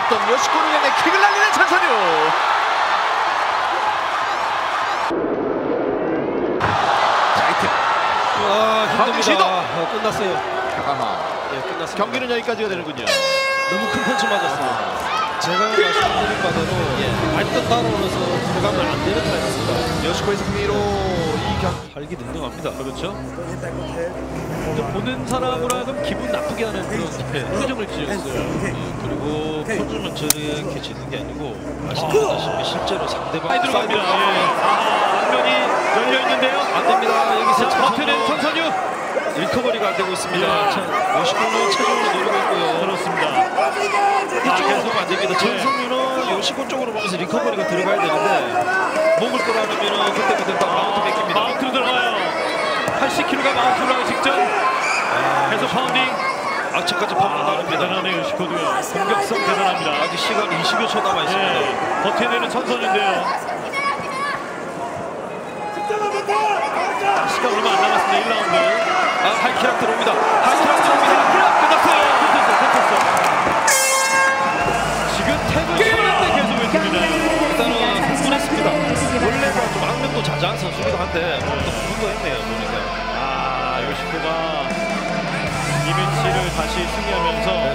있었던 요시코를 향해 킥을 날리는 전선유. 힘듭니다. 끝났어요. 잠깐만. 네, 끝났습니다. 경기는 여기까지가 되는군요. 너무 큰 펀치 맞았어요. 제가 말씀드린 바대로 발등 따라오면서 들어가면 안 되는 타입입니다. 요시코의 승리로 이 경기 활기등등합니다. 그렇죠. 보는 사람으로 하여금 기분 나쁘게 하는 그런 표정을 지었어요. 그리고 표정은 저렇게 지는 게 아니고 말씀하셨다시피 실제로 상대방 많이 들어갑니다. 안면이 열려 있는데요. 안 됩니다. 여기서 버텨낸 전선유. 리커버리가 안 되고 있습니다. 요시코는 체중을 노리고 있고요. 그렇습니다. 이쪽으로 안 됩니다. 전성유는 요시코 쪽으로 보면서 리커버리가 들어가야 되는데 목을 끌어안으면 그때부터 마운트 뺏깁니다. 마운트로 들어가요. 80kg가 마운트로 가기 직전. 계속 파운딩. 악착까지 파고 나갑니다. 대단하네요. 요시코도요. 공격성 대단합니다. 아직 시간 20여 초 남아 있습니다. 버텨내는 전선유인데요. 시간 얼마 안 남았습니다. 1라운드. 하이키락 들어옵니다. 하이키락 들어옵니다. 끝났어요. 붙었어. 지금 태그 쳐는데 계속 왼쪽이네요. 일단은 흥분했습니다. 원래가 좀 악명도 자자한 선수기도 한데 오늘 또 흥분했네요. 보니까. 요시코가 이 매치를 다시 승리하면서